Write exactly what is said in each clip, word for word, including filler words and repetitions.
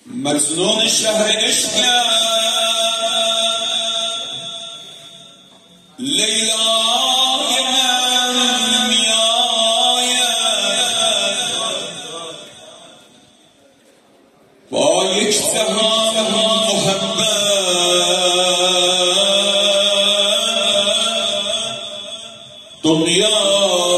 مجنون شهر عشق لیلای من میآید با یک سهام محبت دنیا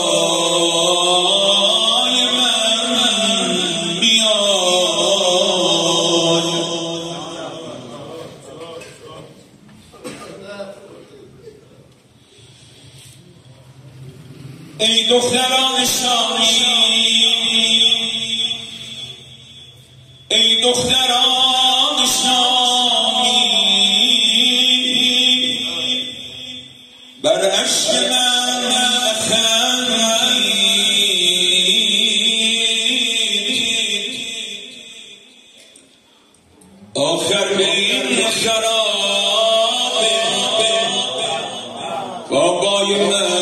ای دختران شامی، ای دختران شامی، بر عشق من بخندید، آخر به این خراب بابای من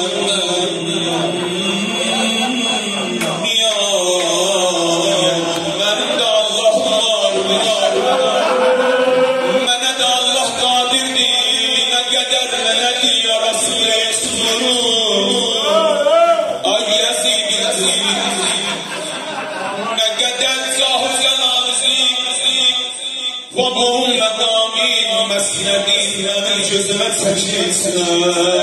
وابون مقامين مسندين من جزمت سجيسنا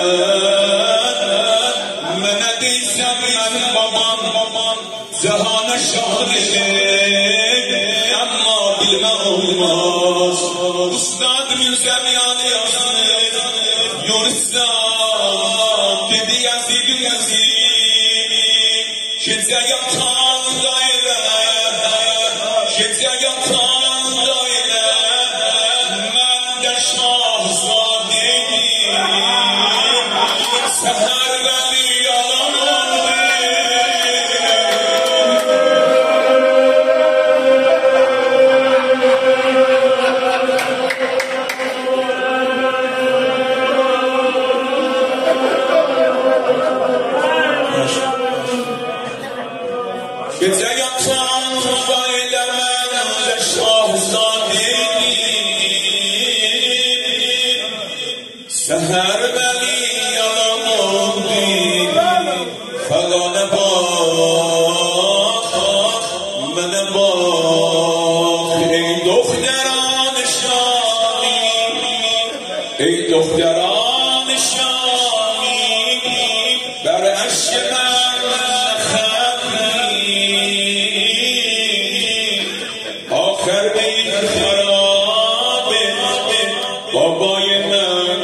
من ديسا من بابان زهان شاهده اما بالمعوماس استاد من زميان يونسان dedi yazid yazid kimse yatan daire kimse yatan daire men de şahzadeyim seher beni yalan Gece yatan daire men de şahzadeyim seher beni yalan oldu falana bak mene bak ey دختران شامی ey دختران شامی بر عشق من خندید آخر به این خراب بابای من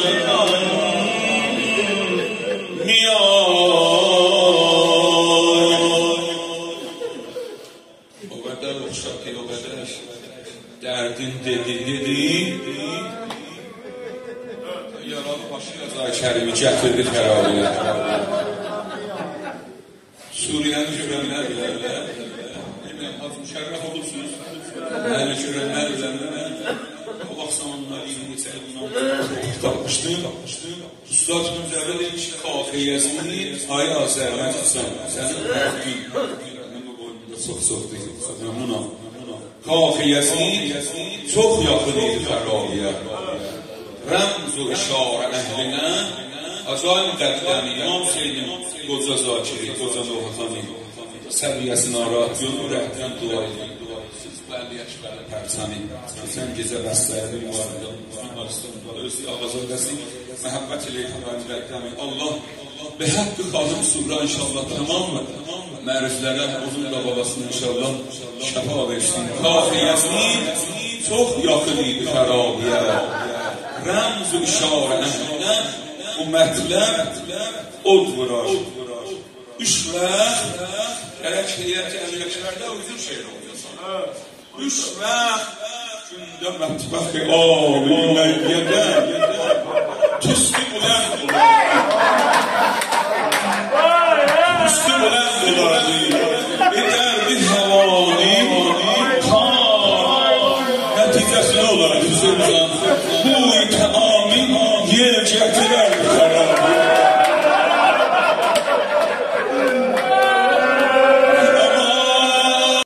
میآید اوبده رخشاتی اوبدهش دردین دیدی دیدی یاران باشی از آی کریمی جتردی خرابیه Suriye'nin görenler bilerler. Hemen az müşerref olursunuz. Değerli görenler bilerler. O aksamanlar ilgili sayılımdan tapmıştı. Üstad Müzerre demiş ki kafiyesini ay Azerbaycan senin her gün ben bu boyunda çok çok değil. Memnunum. Kafiyesini çok yakın idi Farabiye. Ramz-u işare ehline acayip qəddəmi İmam Hüseynin qoca zakiri, qoca Doğatani səviyyəsini narahat gönül rəhdən dua edin. Siz bəli yaşları pərçəni, sən gecə bəstəyədə mübarədə, Müslümanlarısında, özü ağazadəsi, məhəbbət ilə etibarın qəddəmi. Allah be haqqı xalım surra inşallah tamam mı? Məriflərə, uzun da babasını inşallah şəfa versin. Kafiyəsini çox yaxın idi Farabiyə. Ramz-u işare əhlinə bu mətləb od vurar. Üç vaxt gərək heyət əmrəklərdə uydur şeir oluyorsan. Üç vaxt gündə mətbəxi ali məyyədə tüstü bulənd olur.